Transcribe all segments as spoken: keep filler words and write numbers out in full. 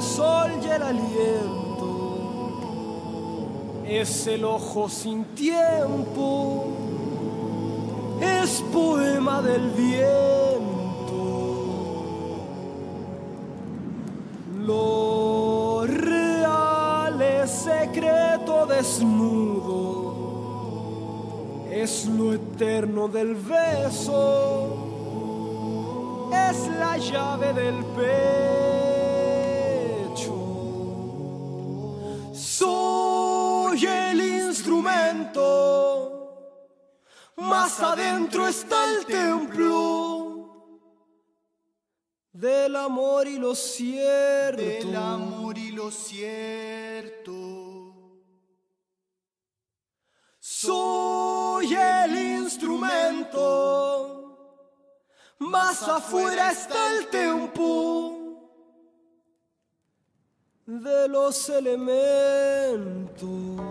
el sol y el aliento, es el ojo sin tiempo, es poema del viento. Lo real es secreto desnudo, es lo eterno del beso, es la llave del pecho. Soy el instrumento, más adentro está el templo del amor y lo cierto. Del amor y lo cierto. Soy el instrumento, más afuera está el tempo de los elementos.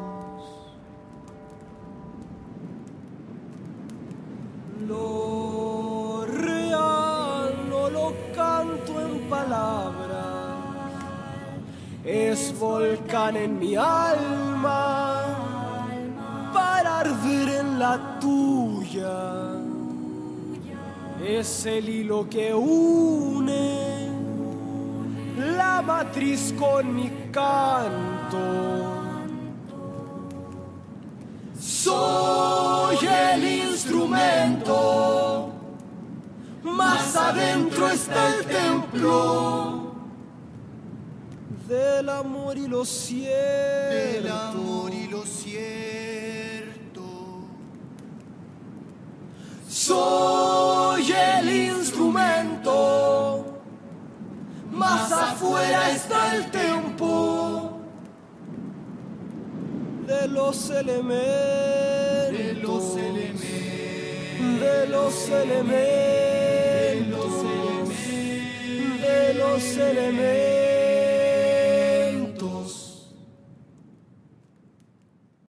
Lo real no lo canto en palabras, es volcán en mi alma para arder en la tuya. Es el hilo que une la matriz con mi canto. Soy el instrumento, más adentro está el templo del amor y lo cierto. Del amor y lo cierto. Soy el instrumento, más afuera está el tempo de los elementos. De los elementos. De los elementos. De los elementos.